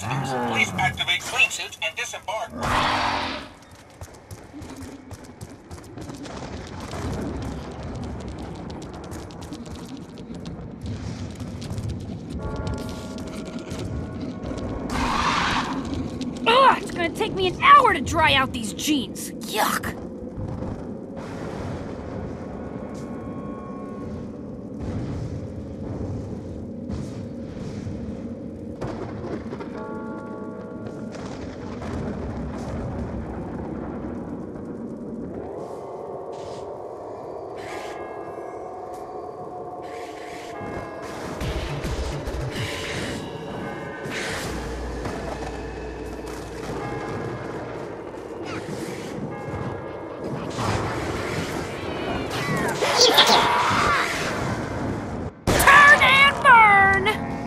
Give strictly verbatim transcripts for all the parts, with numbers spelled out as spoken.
Please activate clean suits and disembark. Ugh, it's gonna take me an hour to dry out these jeans. Yuck! Turn and burn!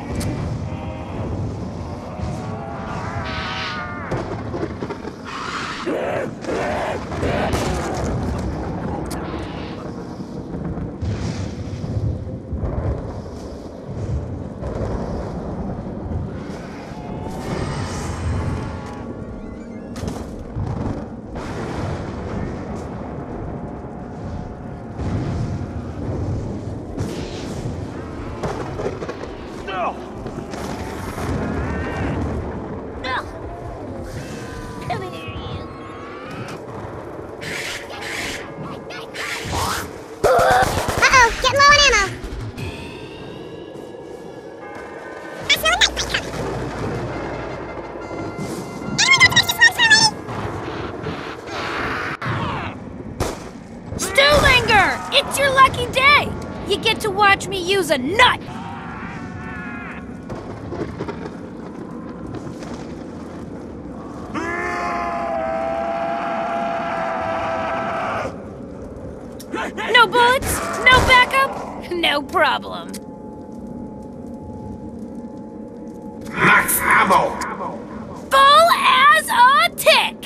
It's your lucky day! You get to watch me use a nut! No bullets? No backup? No problem. Max ammo! Full as a tick!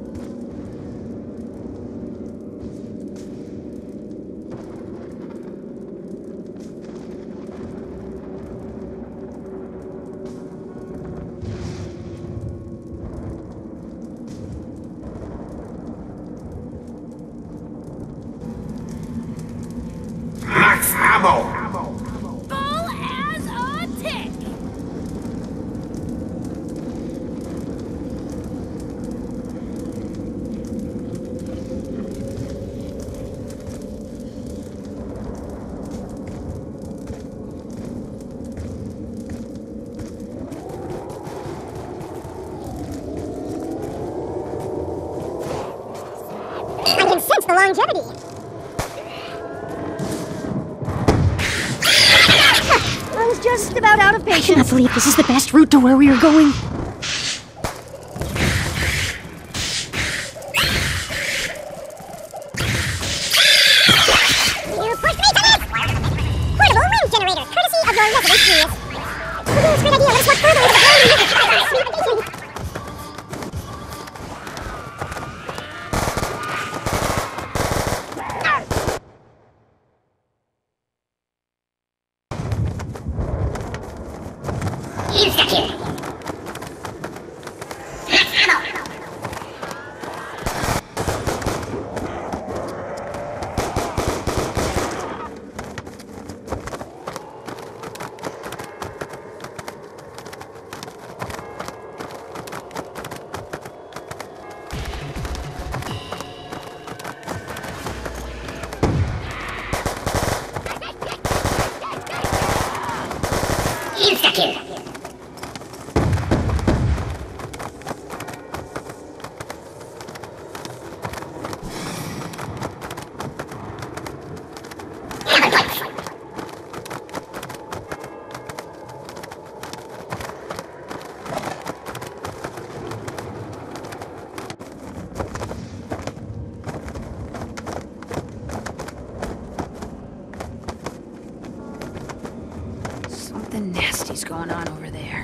Max ammo! Full as a tick! I can sense the longevity. I was just about out of patience. I cannot believe this is the best route to where we are going. You pushed me to this! Portable wind generators, courtesy of your resident genius. We're doing this great idea. Let us walk further into the very sweet. Insta-kill. Something nasty's going on over there.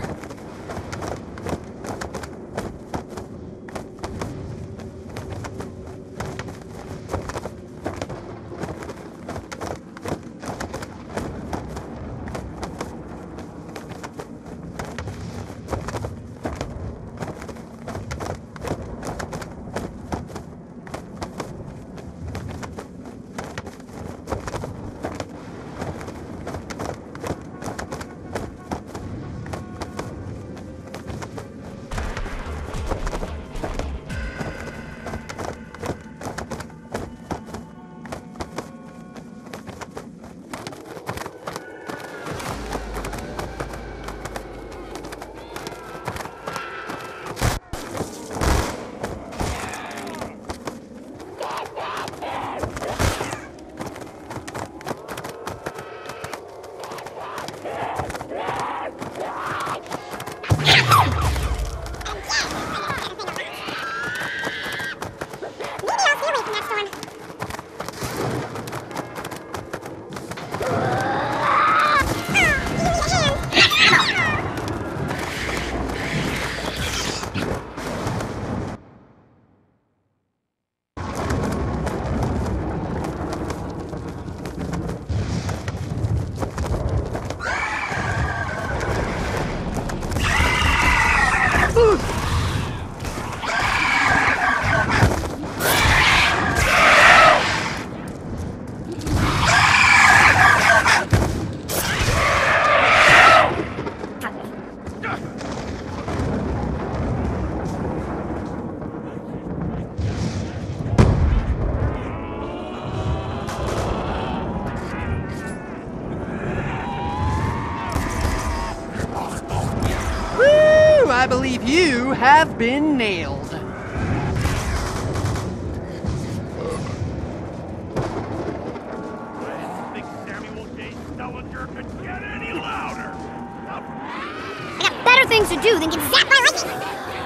I believe you have been nailed. I got better things to do than get zapped by lightning.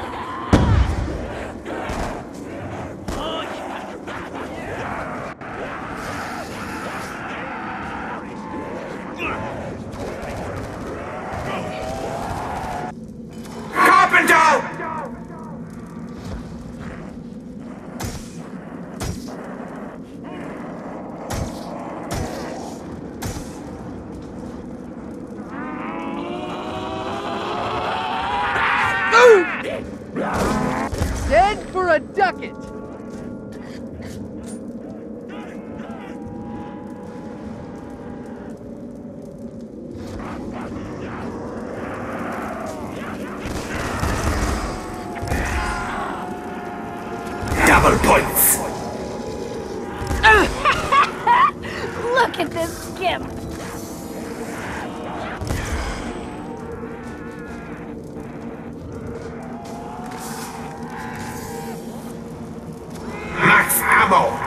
Dead for a ducat. Double points. Look at this skimp. Max ammo.